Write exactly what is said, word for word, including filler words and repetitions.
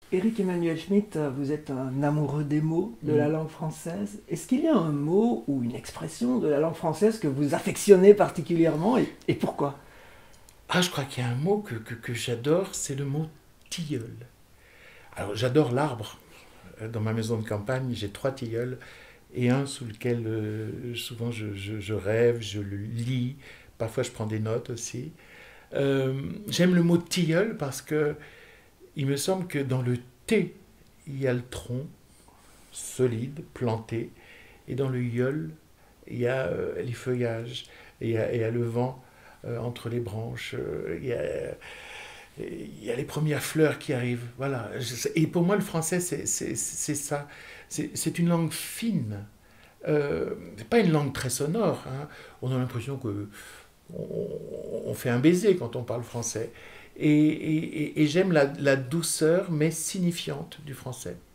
Éric Emmanuel Schmitt, vous êtes un amoureux des mots de la Mm. langue française. Est-ce qu'il y a un mot ou une expression de la langue française que vous affectionnez particulièrement et, et pourquoi? Ah, je crois qu'il y a un mot que, que, que j'adore, c'est le mot tilleul. Alors, j'adore l'arbre. Euh, Dans ma maison de campagne, j'ai trois tilleuls et un sous lequel euh, souvent je, je- je rêve, je le lis. Parfois, je prends des notes aussi. Euh, J'aime le mot tilleul parce que il me semble que dans le T, il y a le tronc solide, planté, et dans le yeul, il y a euh, les feuillages, et il y a, il y a le vent euh, entre les branches, euh, il y a, il y a les premières fleurs qui arrivent. Voilà. Et pour moi, le français, c'est c'est- c'est ça. C'est c'est une langue fine. Euh, c'est pas une langue très sonore, hein. On a l'impression que on, on fait un baiser quand on parle français. Et, et- et- et j'aime la, la douceur, mais signifiante du français.